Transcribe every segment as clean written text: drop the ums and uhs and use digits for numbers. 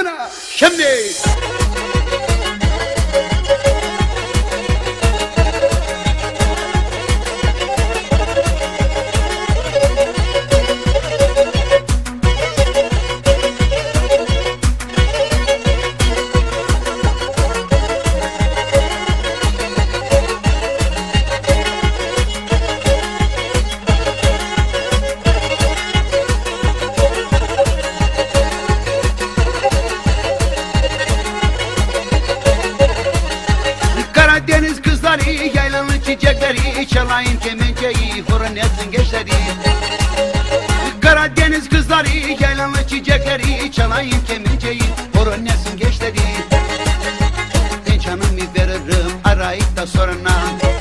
Amına şimdi. Karadeniz kızları, yaylanın çiçekleri, çalayım kemençeyi, horon etsin gençleri. Karadeniz kızları, yaylanın çiçekleri, çalayım kemençeyi, horon etsin gençleri. Ben canımı veririm, arayıp da sorana.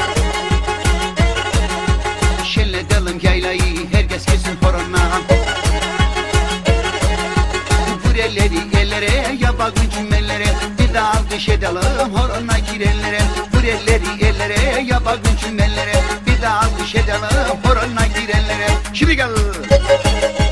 Şenledelim yaylayı, herkes kesin horona. Vur elleri ellere, yapakın cümlelere, bir daha alkış edelim horona girenlere. Vur elleri ellere, yapakın cümlelere, bir daha alkış edelim horona girenlere. Şimdi gel.